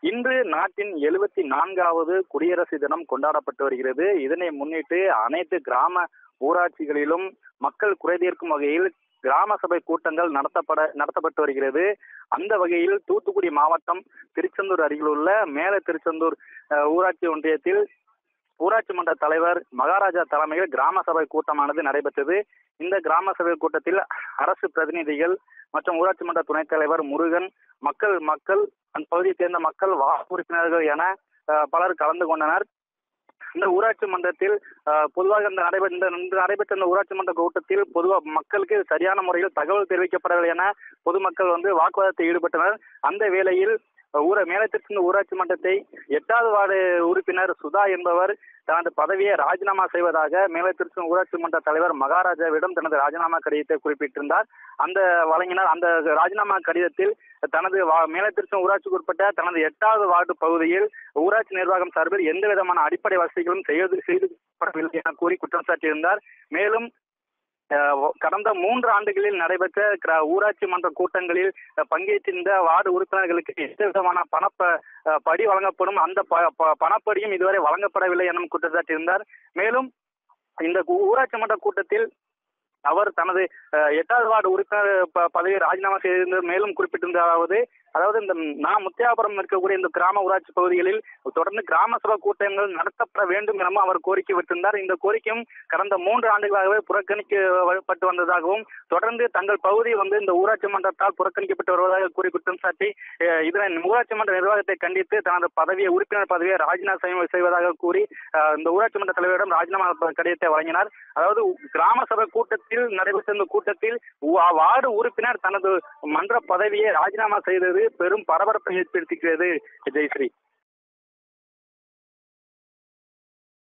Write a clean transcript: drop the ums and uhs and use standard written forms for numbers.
இன்று நாட்டின் 74வது குடியரசு தினம் கொண்டாடப்பட்டு வருகிறது. இதனை முன்னிட்டு அனைத்து கிராம ஊராட்சிகளிலும் மக்கள் குறைதீர்க்கும் வகையில் கிராம சபை கூட்டங்கள் நடத்தப்பட்டு வருகிறது. அந்த வகையில் தூத்துக்குடி மாவட்டம் திருச்செந்தூர் அருகில் உள்ள மேல திருச்செந்தூர் ஊராட்சி ஒன்றியத்தில் ஊராட்சி மன்ற தலைவர் மகாராஜா தலைமையில் கிராம சபை கூட்டமானது நடைபெற்றது. இந்த கிராம சபை கூட்டத்தில் அரசு பிரதிநிதிகள் மற்றும் ஊராட்சி மன்ற துணைத் தலைவர் முருகன், மக்கள் அந்த பகுதியைச் சேர்ந்த மக்கள், வார்டு உறுப்பினர்கள் என பலர் கலந்து கொண்டனர். இந்த ஊராட்சி மன்றத்தில் பொதுவாக நடைபெற்ற இந்த ஊராட்சி மன்ற கூட்டத்தில் பொதுவாக மக்களுக்கு சரியான முறையில் தகவல் தெரிவிக்கப்படவில்லை என பொதுமக்கள் வாக்குவாதத்தில் ஈடுபட்டனர். அந்த வேளையில் மேலத்திருச்செந்தூர் ஊராட்சி மன்றத்தை 8வது வார்டு உறுப்பினர் சுதா என்பவர் தனது பதவியை ராஜினாமா செய்வதாக மேலத்திருச்செந்தூர் ஊராட்சி மன்ற தலைவர் மகாராஜாவிடம் தனது ராஜினாமா கடிதத்தை குறிப்பிட்டிருந்தார். அந்த ராஜினாமா கடிதத்தில் தனது மேலத்திருச்செந்தூர் ஊராட்சிக்கு உட்பட்ட தனது 8வது வார்டு பகுதியில் ஊராட்சி நிர்வாகம் சார்பில் எந்த விதமான அடிப்படை வசதிகளும் செய்யப்படவில்லை என கூறி குற்றம் சாட்டியிருந்தார். மேலும் கடந்த 3 ஆண்டுகளில் நடைபெற்ற ஊராட்சி மன்ற கூட்டங்களில் பங்கேற்றிருந்த வார்டு உறுப்பினர்களுக்கு எந்த விதமான படி வழங்கப்படும், அந்த பணப்படியும் இதுவரை வழங்கப்படவில்லை என குற்றச்சாட்டியிருந்தார். மேலும் இந்த ஊராட்சி மன்ற கூட்டத்தில் அவர் தனது 8வது வார்டு உறுப்பினர் பதவியை ராஜினாமா செய்திருந்த மேலும் குறிப்பிட்டிருந்தாவது, அதாவது இந்த முத்தியாபுரம் இருக்கக்கூடிய இந்த கிராம ஊராட்சி பகுதிகளில் தொடர்ந்து கிராம சபை கூட்டங்கள் நடத்தப்பட வேண்டும் எனவும் அவர் கோரிக்கை விட்டிருந்தார். இந்த கோரிக்கையும் கடந்த 3 ஆண்டுகளாகவே புறக்கணிக்கப்பட்டு வந்ததாகவும், தொடர்ந்து தங்கள் பகுதி இந்த ஊராட்சி மன்றத்தால் புறக்கணிக்கப்பட்டு வருவதாக கூறி குற்றம் சாட்டி இதனை ஊராட்சி மன்ற நிர்வாகத்தை கண்டித்து தனது உறுப்பினர் பதவியை ராஜினாமா செய்வதாக கூறி இந்த ஊராட்சி மன்ற தலைவரிடம் ராஜினாமா கடிதத்தை வழங்கினார். அதாவது கிராம சபை கூட்டத்தில் நடைபெற்ற இந்த கூட்டத்தில் வார்டு உறுப்பினர் தனது மன்ற பதவியை ராஜினாமா செய்தது பெரும் பரபரப்பை ஏற்படுத்துகிறது. ஜெயஸ்ரீ.